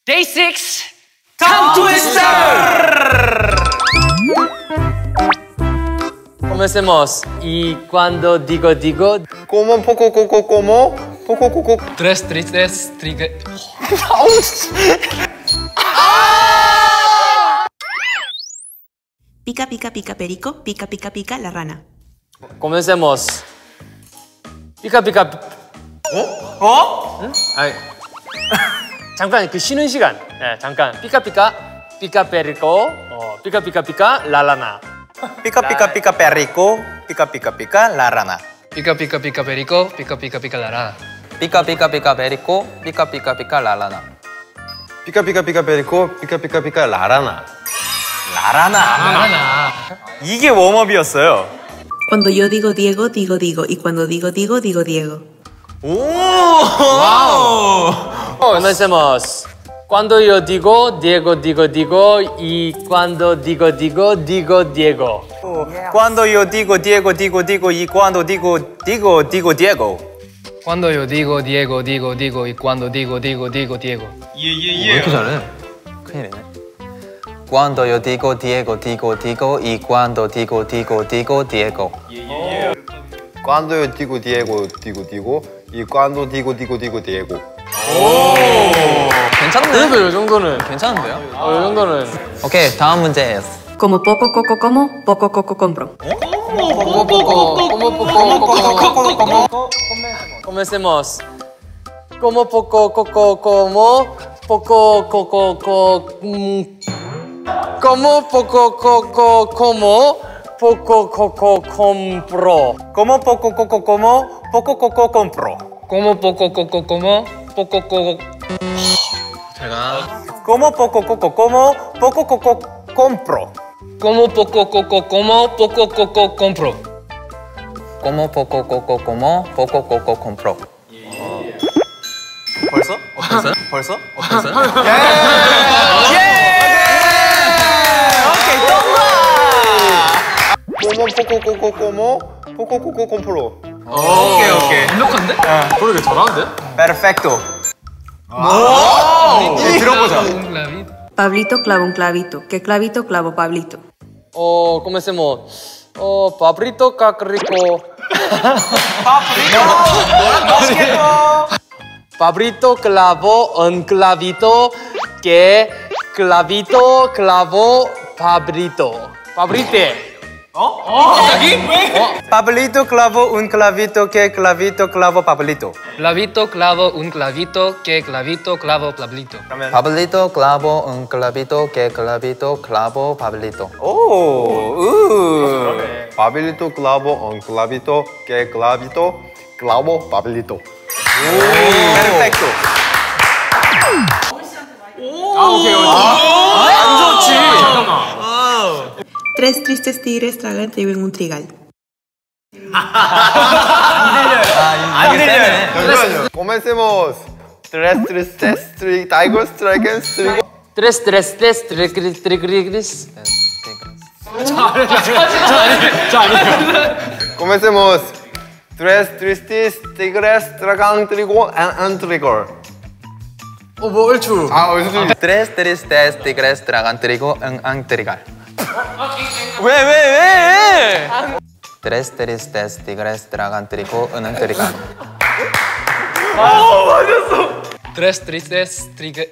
Day 6 Tongue Twister. Comencemos. Y cuando digo, como, poco, coco, como, poco, coco. Tres tristes, trigue. Pica, pica, pica perico, pica, pica, pica la rana. comencemos. 피카. 응? 아니, 잠깐 그 쉬는 시간. 네, 잠깐. 피카 페리코. 피카 라라나. Pica, pica, pica, perrico. Pica, pica, pica, la rana. Pica, pica, pica, perico. Pica, pica, pica, la rana. Pica, pica, pica, perico. Pica, pica, pica, la lana. Pica, pica, pica, perico. Pica, pica, pica, 라라나. 라라나. 이게 웜업이었어요. Cuando yo digo Diego, digo Diego. Y cuando digo Diego, digo Diego. comencemos. Cuando yo digo Diego. Y cuando digo Diego. Cuando yo digo Diego. Y cuando digo Diego. Cuando yo digo Diego. Y cuando digo Diego. 왜 이렇게 잘해? 큰일이네. Cuando yo digo Diego. Y cuando digo Diego. Cuando yo digo Diego. Y cuando digo Diego. 괜찮네. 그래도 이 정도는. 괜찮은데요? 이 정도는. 오케이, 다음 문제. Como poco coco como, poco coco compro. comencemos. Como poco como poco coco como poco coco como poco coco compro. Como poco coco como, poco coco compro. Como poco coco como poco coco. Como poco coco como, poco coco compro. Como poco coco como poco coco compro. Como poco coco como poco coco compro. 벌써? 벌써? 오케이, 통과! como, poco coco compro. 오케이. 완벽한데? 그러게 잘하는데? Perfecto. 이제 들어보자. Pablito clava un clavito. ¿Qué clavito clavo Pablito? comencemos. Pabrito cacrico. Pabrito clavó un clavito que clavito clavó Pabrito. Pabrite. Pablito clavó un clavito que clavito clavó Pablito. Clavito clavo un clavito que clavito clavo Pablito. Pablito clavo un clavito que clavito clavo Pablito. Pablito clavó un clavito que clavito clavó Pablito. Perfecto. 안 좋지. 잠깐만. Tres tristes tigres tragan trigo en un trigal. 안 들려요. 잠시만요. Comencemos. Tres tristes tigers dragons trigo. Tres, trigris. Comencemos. Tres tristes tigres dragón trigo and trigger. 뭐 얼추. 어디서 Tres tristes tigres tragan trigo en trigal. 왜? Tres tristes tigres tragan trigo en trigal. Tres tristes tigres.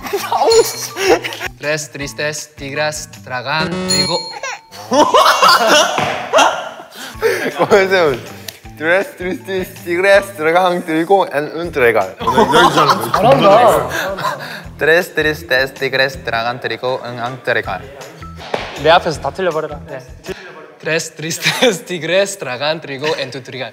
Tres tristes tigres tragan trigo. Comencemos. Tres tristes tigres dragón trigo and un trigal. Tres tristes tigres tragan trigo en trigal. 내 앞에서 다 틀려버려라. 네. Tres tristes tigres tragan trigo en tu trigal.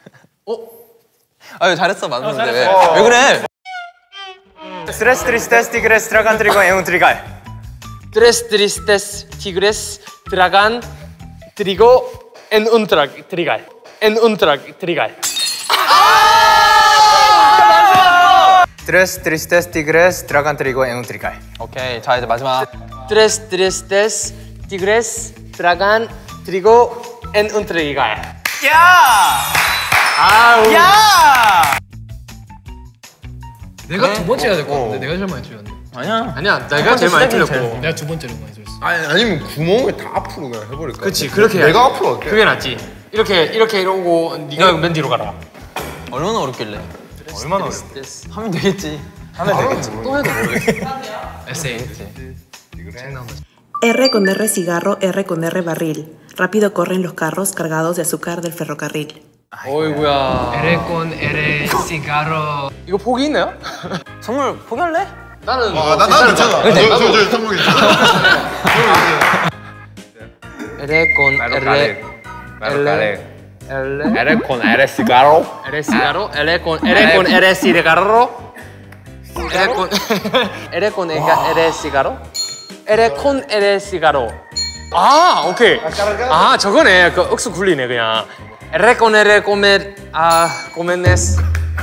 아유 잘했어 맞는데 왜 그래? Tres tristes tigres dragón trigo and un trigal. Tres tristes tigres tragan trigo en un trigal. En un trigal. Tres tristes tigres dragón trigo and un trigal. 오케이 자 이제 마지막. Tres tristes tigres tragan trigo en un trigal. 내가 두 번째 해야 될 것 같은데 내가 제일 많이 틀렸는데. 아니야. 아니야, 내가 제일 많이 틀렸고. 내가 두 번째로 많이 들었어. 아니 아니면 구멍을 다 앞으로 그냥 해버릴까? 그치, 그렇게 해야지. 내가 앞으로 할게. 그게 낫지. 이렇게 이러고 네가 맨 뒤로 가라. 얼마나 어렵길래? 얼마나 어려워? 하면 되겠지. 또 해도 모르겠어. 에세이. R con R cigarro, R con R barril. Rápido corren los carros cargados de azúcar del ferrocarril. 어이구야. 에레콘 에레 시가로. 이거 포기 있나요? 선물 포기할래? 나는 나는 괜찮아. 저 성공 괜찮아. R con R L con L cigarro. R cigarro, L con R cigarro, R con R cigarro, R con R cigarro. 아, 오케이. 아, 저거네. 그 억수 굴리네 그냥. R con R comer comenes.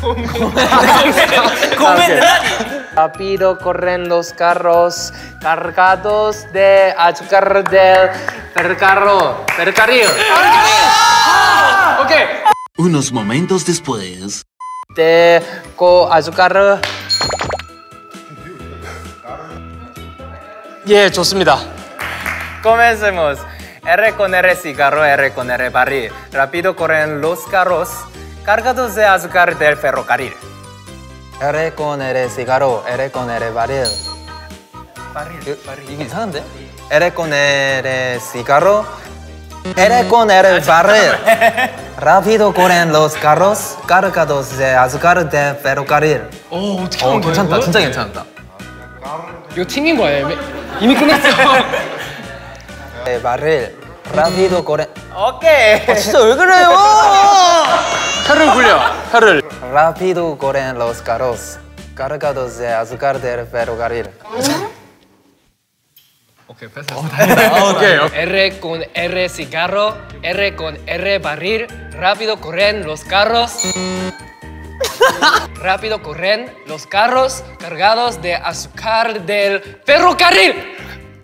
Rápido corren los carros cargados de azúcar del ferrocarril. 오케이. Unos momentos después. De azúcar. 예, 좋습니다. Comencemos. R con R cigarro, R con R barril. Rápido corren los carros cargados de azúcar del ferrocarril. R con R cigarro, R con R barril. 이게 이상한데? R con R cigarro, R con R barril. Rápido corren los carros cargados de azúcar del ferrocarril. 오 어떻게 하는 거야? 괜찮다, 이거? 진짜 괜찮다. 이거 튕긴 거야. 이미 끝났어. barril. Rápido corren. 오케이. 진짜 왜 그래요? 혀를 굴려. 혀를. Rápido corren los carros cargados de azúcar del ferrocarril. 오케이 패스. 오케이. R con R cigarro, R con R barril. Rápido corren los carros. Rápido corren los carros cargados de azúcar del ferrocarril.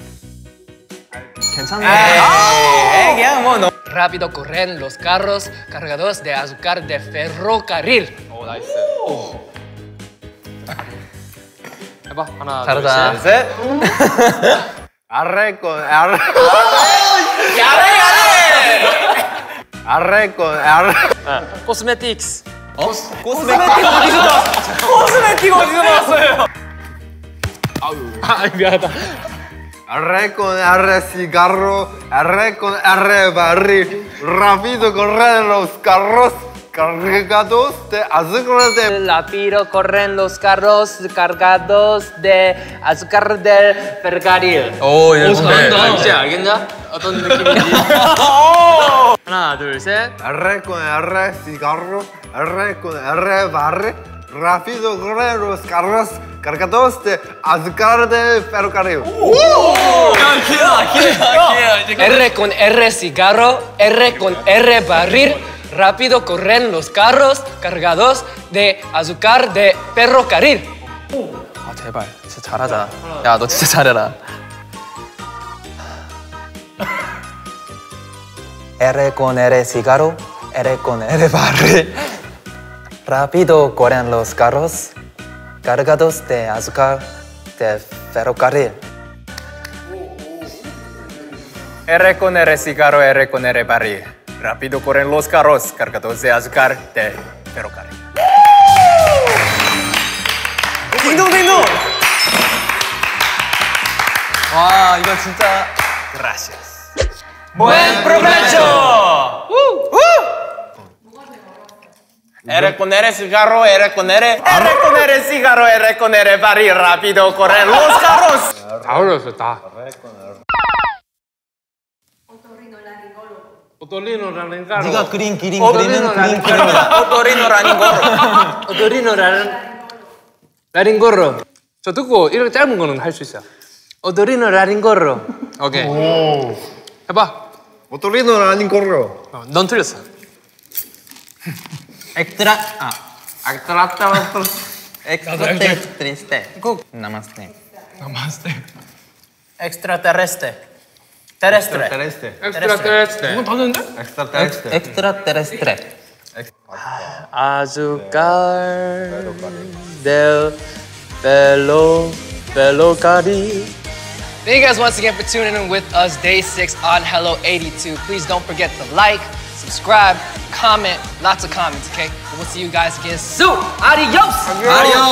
괜찮네. 그냥 뭐 Rápido corren los carros cargados de azúcar de ferrocarril. 오, 나이스. 해봐. 하나, 다르다. 둘, 셋. R con R. R con R. 코스메틱스. 코스메틱 어디서 나왔어요? 아, 미안하다. R con R cigarro, R con R barril. Rápido corren los carros cargados de azúcar de. Rápido corren los carros cargados de azúcar del ferrocarril. 오, 이거 잘한다. 이제 알겠냐? 어떤 느낌인지. 하나, 둘, 셋. R con R cigarro, R con R barril. Rápido corren los carros cargados de azúcar de ferrocarril. R con R cigarro, R con R barril. Rápido corren los carros cargados de azúcar de ferrocarril. 아, 제발. 진짜 잘하자. 야, 너 진짜 잘해라. R con R cigarro, R con R barril. Rápido corren los carros cargados de azúcar de ferrocarril. R con R cigarro, R con R barril. Rápido corren los carros cargados de azúcar de ferrocarril. 딩동딩동! 와, 이거 진짜. Gracias. Buen provecho! R con R cigarro, R con R. R con R cigarro, R con R barril. Rápido corren los carros. 다 어려웠어, 다. 오토리노라링가로. 네가 그린 그림이면 그린 그림이다. 오토리노라닝고로. 오토리노라링고로. 저 듣고 이렇게 짧은 거는 할 수 있어요. 오토리노라링고로. 오케이. 해봐. Otorrino corro. 넌 틀렸어. 엑스트라 트리스테. 나마스테. 엑스트라테레스테. 이건 다 되는데? 엑스트라테레스트레. azúcar del ferrocarril. ferrocarril. Thank you guys once again for tuning in with us day 6 on Hello 82. Please don't forget to like, subscribe, comment, lots of comments, okay? And we'll see you guys again soon. Adios! Adios!